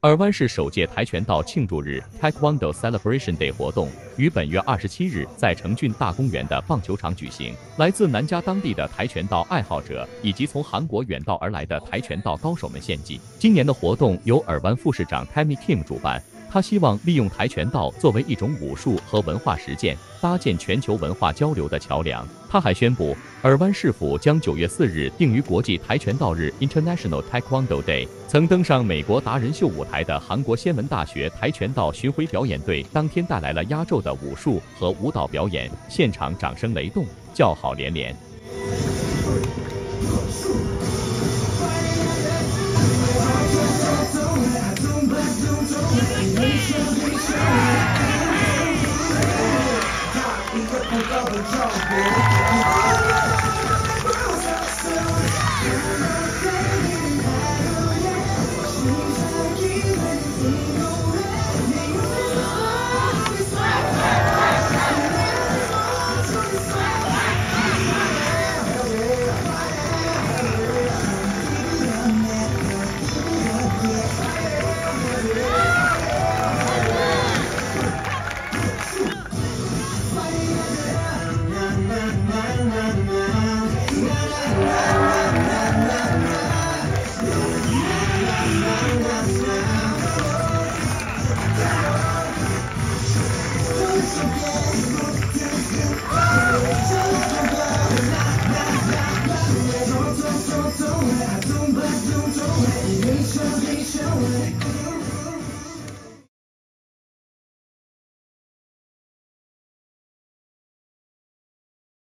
尔湾市首届跆拳道庆祝日 Taekwondo Celebration Day 活动于本月27日在成郡大公园的棒球场举行。来自南加当地的跆拳道爱好者以及从韩国远道而来的跆拳道高手们献技。今年的活动由尔湾副市长 Tammy Kim 主办。他希望利用跆拳道作为一种武术和文化实践，搭建全球文化交流的桥梁。他还宣布，尔湾市府将9月4日定于国际跆拳道日 （International Taekwondo Day）。曾登上美国达人秀舞台的韩国先文大学跆拳道巡回表演队，当天带来了压轴的武术和舞蹈表演，现场掌声雷动，叫好连连。 Don't